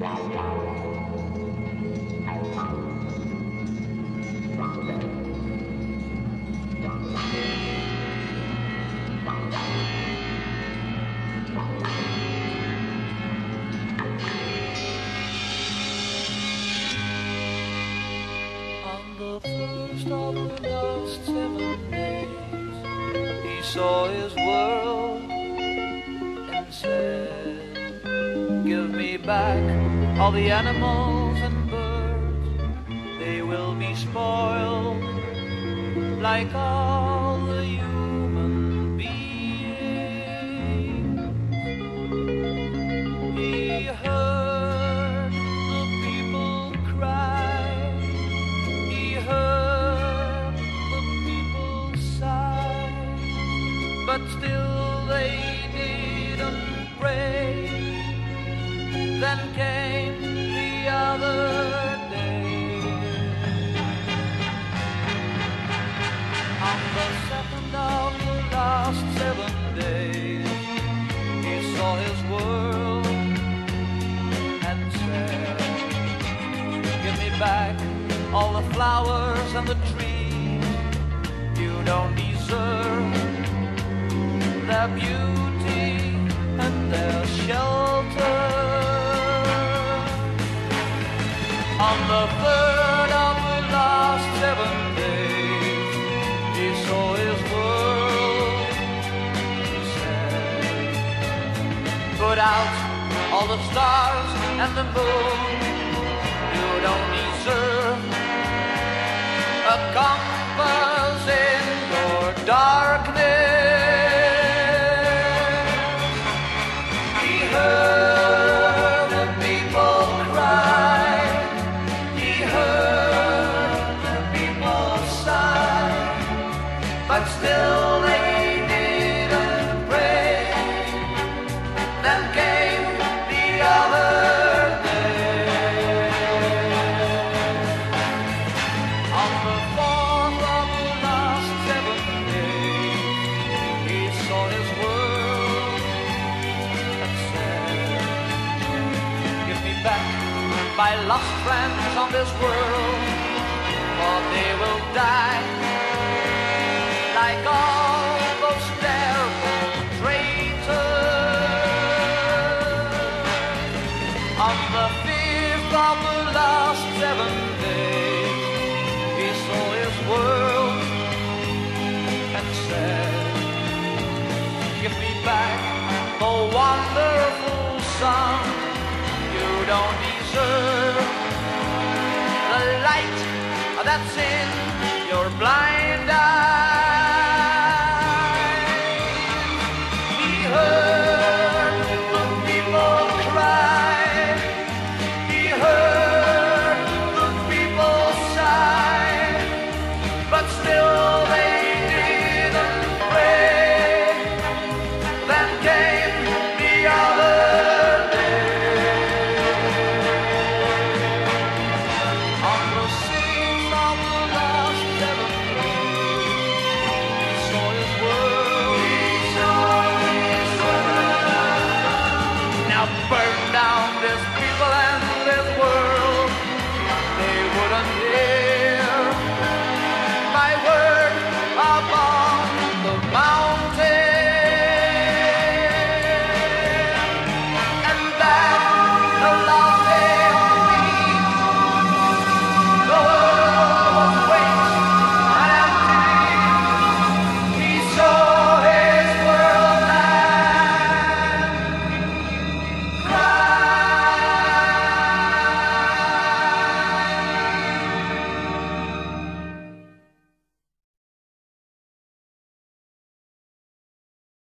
On the first of the last 7 days, he saw his world and said, "Give me back all the animals and birds. They will be spoiled like all the human beings." He heard the people cry. He heard the people sigh. But still they didn't pray. Then came the other day. On the second of the last 7 days, he saw his world and said, "Give me back all the flowers and the trees. You don't deserve their beauty and their shelter." On the third of the last 7 days, he saw his world and said, "Put out all the stars and the moon. You don't deserve a compass in your darkness." He heard the people cry. He heard the people sigh. But still they didn't pray. Then came the other day. On the fourth of the last 7 days, he saw his world and said, "Give me back my lost friends on this world, for they will die like all those terrible traitors." On the fifth of the last 7 days, he saw his world and said, "Give me back the wonderful sun. You don't deserve the light that's in your blind